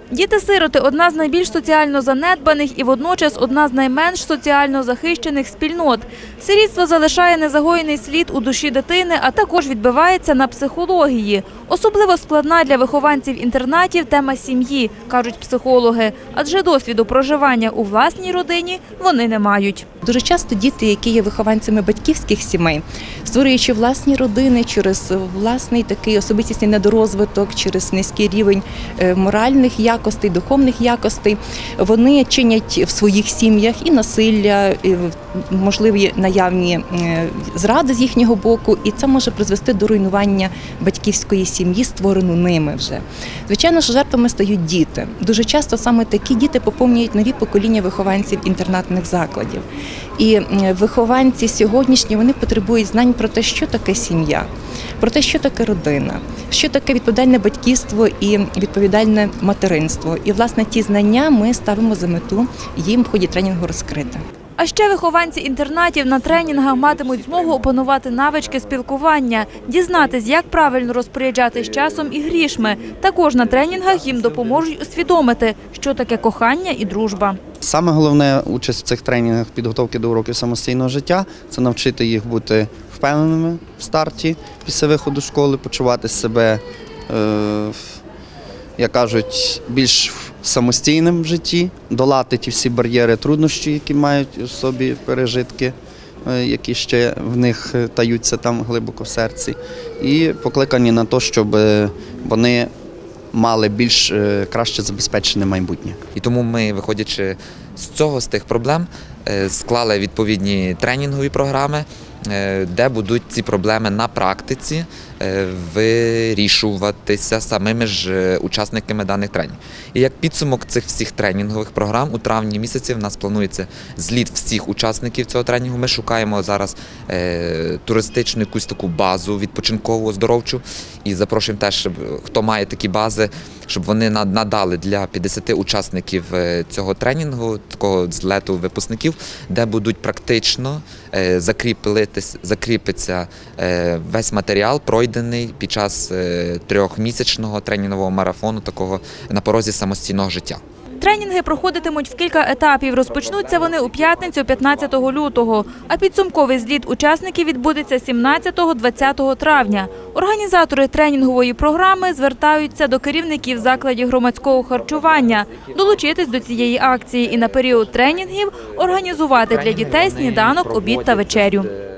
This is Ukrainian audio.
Діти-сироти – одна з найбільш соціально занедбаних і водночас одна з найменш соціально захищених спільнот. Сирітство залишає незагоєний слід у душі дитини, а також відбивається на психології. Особливо складна для вихованців інтернатів тема сім'ї, кажуть психологи, адже досвіду проживання у власній родині вони не мають. Дуже часто діти, які є вихованцями батьківських сімей, створюючи власні родини через власний такий особистісний недорозвиток, через низький рівень моральних якостей, духовних якостей, вони чинять в своїх сім'ях і насилля, і можливі наявні зради з їхнього боку, і це може призвести до руйнування батьківської сім'ї, створену ними вже. Звичайно, що жертвами стають діти. Дуже часто саме такі діти поповнюють нові покоління вихованців інтернатних закладів. І вихованці сьогоднішні, вони потребують знань про те, що таке сім'я, про те, що таке родина, що таке відповідальне батьківство і відповідальне материнство. І, власне, ті знання ми ставимо за мету їм в ході тренінгу розкрити. А ще вихованці інтернатів на тренінгах матимуть змогу опанувати навички спілкування, дізнатись, як правильно розпоряджатись часом і грішми. Також на тренінгах їм допоможуть усвідомити, що таке кохання і дружба. Саме головне участь в цих тренінгах підготовки до уроків самостійного життя – це навчити їх бути впевненими в старті після виходу з школи, почувати себе, як кажуть, більш самостійним в житті, долати ті всі бар'єри, труднощі, які мають у собі пережитки, які ще в них таються там глибоко в серці, і покликані на те, щоб вони мали більш краще забезпечене майбутнє. І тому ми, виходячи з тих проблем, склали відповідні тренінгові програми, де будуть ці проблеми на практиці вирішуватися самими ж учасниками даних тренінгів. І як підсумок цих всіх тренінгових програм у травні місяці в нас планується зліт всіх учасників цього тренінгу. Ми шукаємо зараз туристичну якусь таку базу відпочинкову, оздоровчу, і запрошуємо теж, щоб, хто має такі бази, щоб вони надали для 50 учасників цього тренінгу, такого злету випускників, де будуть практично закріпиться весь матеріал, пройдений під час 3-місячного тренінгового марафону, такого на порозі самостійного життя. Тренінги проходитимуть в кілька етапів. Розпочнуться вони у п'ятницю, 15 лютого, а підсумковий зліт учасників відбудеться 17-20 травня. Організатори тренінгової програми звертаються до керівників закладів громадського харчування долучитись до цієї акції і на період тренінгів організувати для дітей сніданок, обід та вечерю.